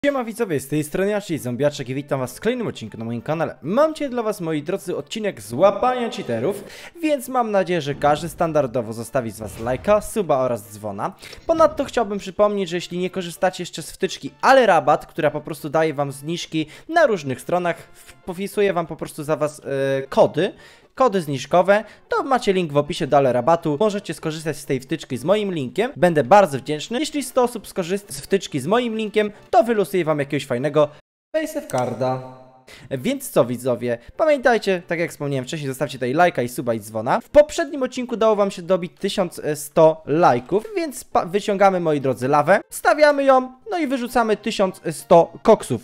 Siema widzowie, z tej strony ja, czyli Zombiaczek i witam was w kolejnym odcinku na moim kanale. Mam dzisiaj dla was, moi drodzy, odcinek z łapania cheaterów, więc mam nadzieję, że każdy standardowo zostawi z was lajka, suba oraz dzwona. Ponadto chciałbym przypomnieć, że jeśli nie korzystacie jeszcze z wtyczki Ale Rabat, która po prostu daje wam zniżki na różnych stronach, powisuję wam po prostu za was kody zniżkowe, to macie link w opisie do Ale Rabatu. Możecie skorzystać z tej wtyczki z moim linkiem. Będę bardzo wdzięczny. Jeśli 100 osób skorzysta z wtyczki z moim linkiem, to wylosuję wam jakiegoś fajnego Carda. Więc co widzowie, pamiętajcie, tak jak wspomniałem wcześniej, zostawcie tutaj lajka i suba i dzwona. W poprzednim odcinku dało wam się dobić 1100 lajków, więc wyciągamy, moi drodzy, lawę, stawiamy ją, no i wyrzucamy 1100 koksów.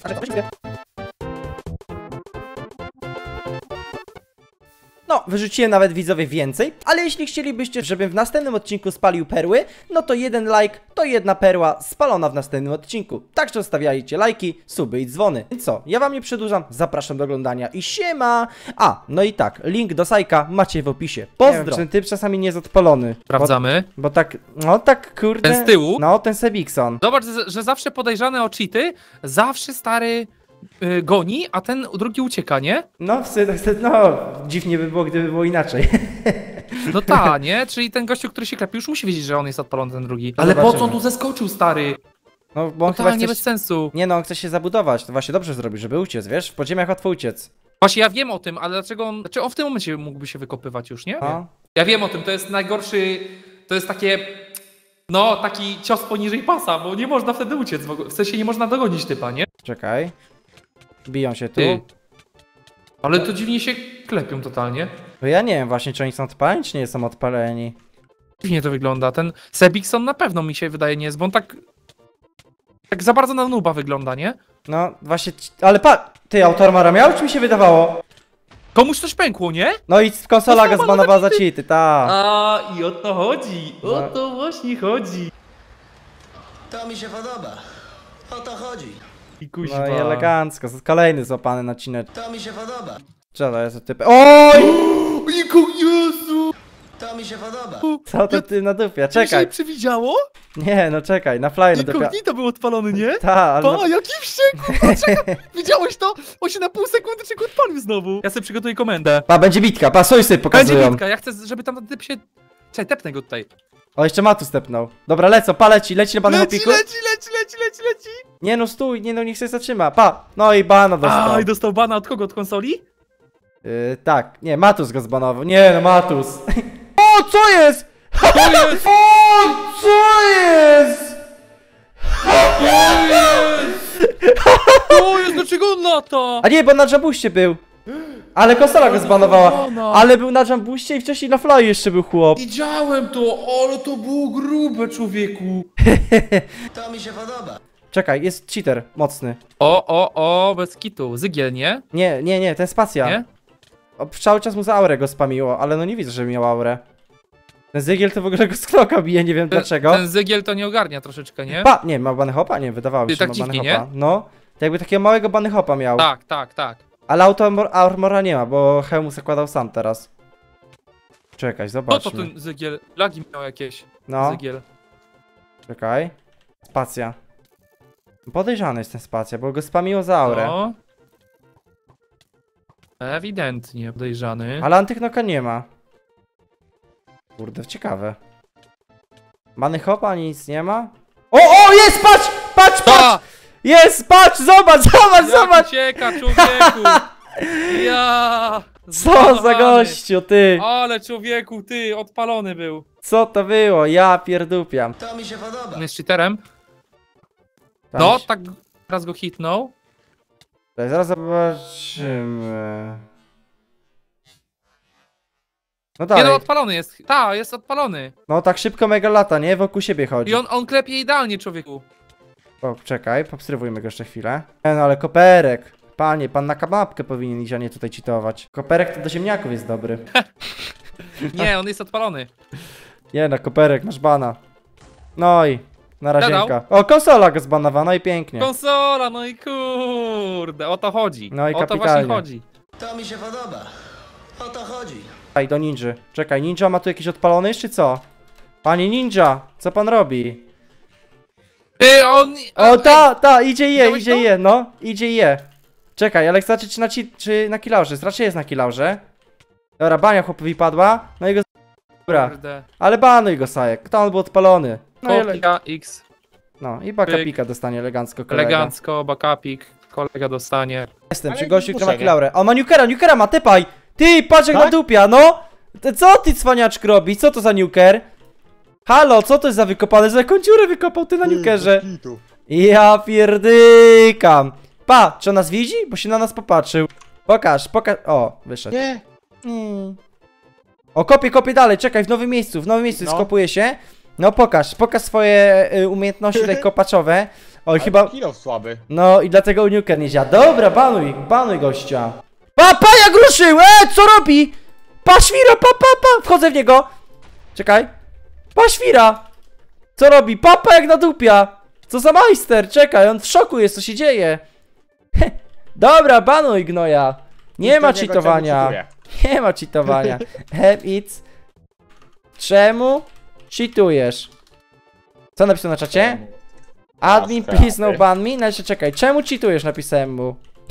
No, wyrzuciłem nawet widzowie więcej, ale jeśli chcielibyście, żebym w następnym odcinku spalił perły, no to jeden like, to jedna perła spalona w następnym odcinku. Także zostawiajcie lajki, suby i dzwony. Więc co, ja wam nie przedłużam, zapraszam do oglądania i siema! A, no i tak, link do Sajka macie w opisie. Pozdro! Nie wiem, czy ten typ czasami nie jest odpalony. Sprawdzamy. Bo tak, no tak kurde... Ten z tyłu? No, ten Sebikson. Zobacz, że zawsze podejrzany o cheaty, zawsze stary goni, a ten drugi ucieka, nie? No, no, dziwnie by było, gdyby było inaczej. No ta, nie? Czyli ten gościu, który się klepi, już musi wiedzieć, że on jest odpalony, ten drugi. No ale po zobaczymy. co on tu zeskoczył, stary? No, bo on To chyba nie chce... bez sensu. Nie no, on chce się zabudować, to właśnie dobrze zrobić, żeby uciec, wiesz? W podziemiach łatwo uciec. Właśnie ja wiem o tym, ale dlaczego on w tym momencie mógłby się wykopywać już, nie? No. Ja wiem o tym, to jest najgorszy, to jest takie, no taki cios poniżej pasa, bo nie można wtedy uciec, w sensie nie można dogonić typa, nie? Czekaj. Biją się tu. Ty. Ale to dziwnie się klepią totalnie. Bo ja nie wiem właśnie, czy oni są odpaleni, czy nie są odpaleni. Dziwnie to wygląda. Ten Sebikson na pewno mi się wydaje nie jest, bo on tak za bardzo na nuba wygląda, nie? No właśnie, ale ty, Autormara miał, czy mi się wydawało? Komuś coś pękło, nie? No i konsola go zbanowała za cheaty, ta. A i o to chodzi. O No. to właśnie chodzi. To mi się podoba. O to chodzi. I kuźwa. No i elegancko, kolejny złapany odcinek. To mi się podoba. Co to jest typ? Oj! Jezu! To mi się podoba. Co to ty na dupie? Czy Czekaj. się przewidziało? Nie, no czekaj, na fly na dupie. Inkognito był odpalony, nie? Ta, ale... Pa, jaki wściekły! Widziałeś to? On się na pół sekundy czego odpalił znowu. Ja sobie przygotuję komendę. Pa, będzie bitka, pa, sojsy Będzie pokazują. bitka, ja chcę, żeby tam typ się... Czekaj, tepnę go tutaj. O, jeszcze Matu stepnął. Dobra, lecą, pa, leci na banych opiku. Leci! Nie no, stój, nie no, niech się zatrzyma, pa. No i bana dostał. A, i dostał bana od kogo? Od konsoli? Tak, nie, Matus go zbanował. Nie no, Matus. O, co jest? To jest! O, co jest? To jest, dlaczego on lata? A nie, bo na Jambuście był. Ale konsola go zbanowała. Ale był na Jambuście i wcześniej na Fly jeszcze był chłop. Widziałem to, ale to było grube, człowieku. To mi się podoba. Czekaj, jest cheater, mocny. O, bez kitu. Zygiel, nie? Nie, ten spacja. Nie? Cały czas mu za aurę go spamiło, ale no nie widzę, żeby miał aurę. Ten Zygiel to w ogóle go z knoka bije, nie wiem dlaczego. Ten Zygiel to nie ogarnia troszeczkę, nie? Pa! Nie, ma bany hopa? Nie, wydawało mi się, Tak że ma bany dziwnie, hopa. No, to jakby takiego małego bany hopa miał. Tak. Ale armora nie ma, bo hełmu zakładał sam teraz. Czekaj, No zobaczmy. to ten Zygiel, lagi miał jakieś. No, Zygiel. czekaj. Spacja. Podejrzany jest ten spacja, bo go spamiło za aurę. No. Ewidentnie podejrzany. Ale antyknoka nie ma. Kurde, ciekawe. Bany hopa, nic nie ma. O, jest, patrz! Ta! Jest, patrz, zobacz! Jak ucieka, człowieku! Ja! Co za Zbudowany. gościu, ty! Ale człowieku, ty, odpalony był. Co to było? Ja pierdupiam. To mi się podoba. On jest cheaterem? Tam No, się- tak raz go hitnął. Zaraz zobaczymy. No Nie no, dalej. odpalony jest. Ta, jest odpalony. No tak szybko mega lata, nie? Wokół siebie chodzi. I on klepie idealnie, człowieku. O, czekaj, obserwujmy go jeszcze chwilę. No ale koperek. Panie, pan na kanapkę powinien iść, a nie tutaj cheatować. Koperek to do ziemniaków jest dobry. Nie, on jest odpalony. Nie no, koperek, masz bana. No i na razienka. Dodał. O, konsola go zbanowała, no i pięknie. Konsola, no i kurde, o to chodzi. No i o to właśnie kapitalnie. chodzi. To mi się podoba. O to chodzi. Czekaj, do ninja. Czekaj, ninja ma tu jakiś odpalony jeszcze co? Panie ninja, co pan robi? On... O, ta, idzie Widziałeś to? je, no. Idzie je. Czekaj, ale zobaczyć czy na kilaurze. Raczej jest na kilaurze. Dobra, bania chłopowi padła. No i go... Dobra, Kurde. ale banuj go, Sajek. To on był odpalony. No i, Kopia X. no, i bakapika dostanie elegancko kolega. Elegancko, bakapik. Kolega dostanie. Jestem Ale przy gościu, który ma poczekaj. kilaurę. O, ma nukera ma, tepaj! Ty, patrz jak Tak? nadupia, no! Co ty cwaniaczk robi? Co to za nuker? Halo, co to jest za wykopane? Za jaką dziurę wykopał ty na nukerze? Ja pierdykam. Pa, czy on nas widzi? Bo się na nas popatrzył. Pokaż. O, wyszedł. Nie. O, kopie dalej, czekaj, w nowym miejscu No. skopuje się. No pokaż swoje umiejętności tutaj kopaczowe. Oj, chyba... Kilo słaby. No i dlatego nuker nie działa. Dobra, banuj gościa. Pa, jak ruszył! Co robi? Pa, świra, pa. Wchodzę w niego. Czekaj. Pa, świra. Co robi? Pa, jak nadupia. Co za majster? Czekaj, on w szoku jest, co się dzieje. Dobra, banuj gnoja. Nie ma cheatowania. Nie ma cheatowania. It's... Czemu cheatujesz? Co napisał na czacie? Admin, please no ban me. Znaczy, czekaj, czemu cheatujesz? Napisałem mu.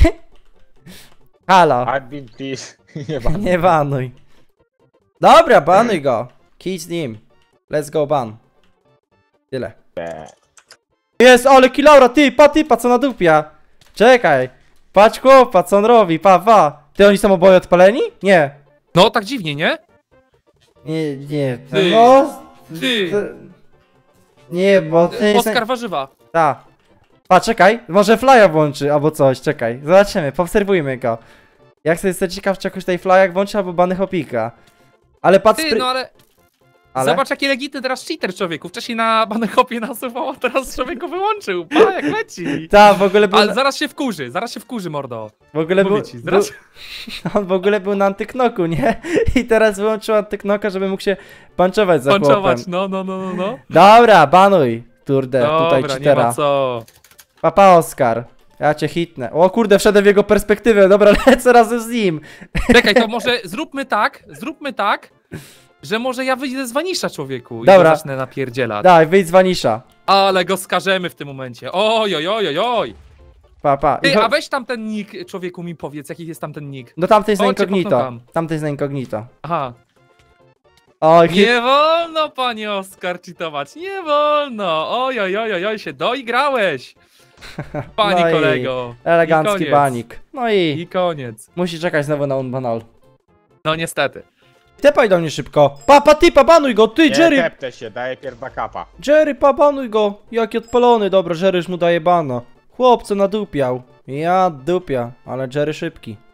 Halo. Admin, please. Nie ma. Nie banuj. Dobra, banuj go. Kij z nim. Let's go ban. Tyle. Jest, ale kilaura, typa, co nadupia. Czekaj. Patrz chłopa, co on robi, pa. Ty, oni są oboje odpaleni? Nie. No, tak dziwnie, nie? Nie. Ty. No. Ty. Nie, bo ty... Oskar warzywa. Ta. Pa, czekaj, może flya włączy, albo coś, czekaj. Zobaczymy, poobserwujmy go. Jak sobie jestem ciekaw, czy jakoś tutaj flyak włączy, albo bany hopika. Ale patrz... Ty, no ale... Zobacz jaki legitny teraz cheater, człowieku. Wcześniej na banehopie nasuwał, a teraz człowieku wyłączył. Pa, jak leci. Ta, w ogóle był... Ale zaraz się wkurzy, mordo. W ogóle był... Mówię ci, zaraz... On w ogóle był na antyknoku, nie? I teraz wyłączył antyknoka, żeby mógł się punchować za chłopem. Panczować, no. Dobra, banuj, kurde, tutaj Dobra, nie cheatera. ma co. Papa Oskar, ja cię hitnę. O kurde, wszedłem w jego perspektywę, dobra, lecę razem z nim. Czekaj, to może zróbmy tak, że może ja wyjdę z Vanisha, człowieku. I Dobra. go zacznę napierdzielać. Daj, wyjdź z Vanisha. Ale go skażemy w tym momencie. Oj. Pa. Ty, a weź tam ten nick, człowieku, mi powiedz, jaki jest tam ten nick. No tamty jest na O, cię incognito. popnukam. Tamty jest na incognito. Aha. Oj, Nie wolno, panie Oskar, cheatować. Nie wolno. Oj, się doigrałeś. Panie No i kolego. elegancki I koniec. banik. No i I koniec. musi czekać znowu na unbanal. No niestety. Tepaj do mnie szybko. Pa, banuj go, ty, Nie Jerry. tepte się, daję pierw backupa. Jerry, banuj go. Jaki odpalony, dobra, Jerry już mu daje bana. Chłopco nadupiał. Ja dupia, ale Jerry szybki.